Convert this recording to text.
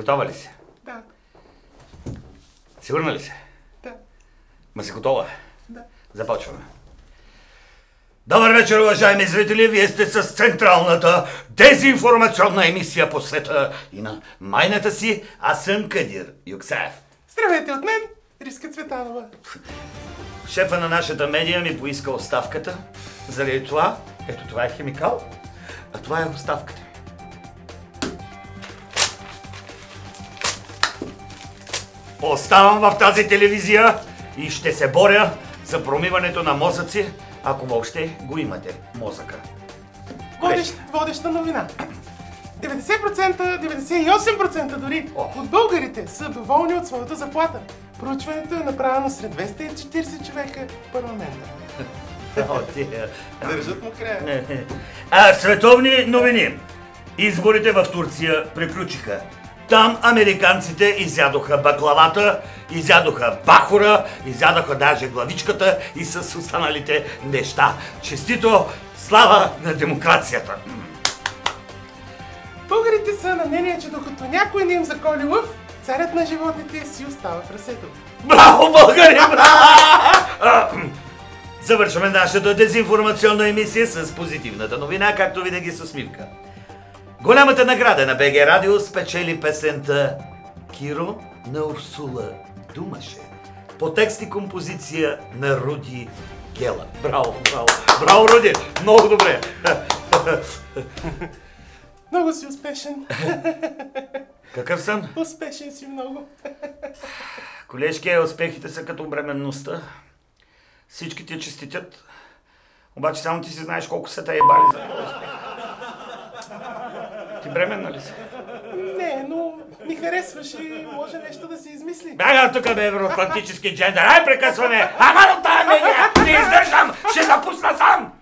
Готова ли си? Да. Сигурна ли си? Да. Ма си готова? Да. Започваме. Добър вечер, уважаеми зрители! Вие сте с централната дезинформационна емисия по света и на майната си. Аз съм Кадир Юксаев. Здравейте от мен, Риска Цветанова. Шефа на нашата медия ми поиска оставката. Заради това, ето това е химикал, а това е оставката. Оставам в тази телевизия и ще се боря за промиването на мозъци, ако въобще го имате, мозъка. Водеща новина. 90%, 98% дори от българите са доволни от своята заплата. Проучването е направено сред 240 човека в парламента. Държат му края. Световни новини. Изборите в Турция приключиха. Там американците изядоха баклавата, изядоха бахора, изядоха даже главичката и с останалите неща. Честито, слава на демокрацията! Българите са на мнение, че докато някой не им заколи лъв, царят на животните си остава в ръцето. Браво, българи! Браво! Завършваме нашата дезинформационна емисия с позитивната новина, както винаги с усмивка. Голямата награда на БГ Радио спечели песента "Киро" на Урсула Думаше по текст и композиция на Руди Гела. Браво, браво! Браво, Руди! Много добре! Много си успешен. Какъв съм? Успешен си много. Колежке, успехите са като бременността. Всички ти честитят, обаче само ти си знаеш колко са те ебали за този успех. Ти бременна ли си? Не, но ми харесваш и може нещо да се измисли. Бяга тук бе, евроатлантически джендър. Ай, прекъсваме! Ама от тая медия! Не издържам! Ще напусна сам!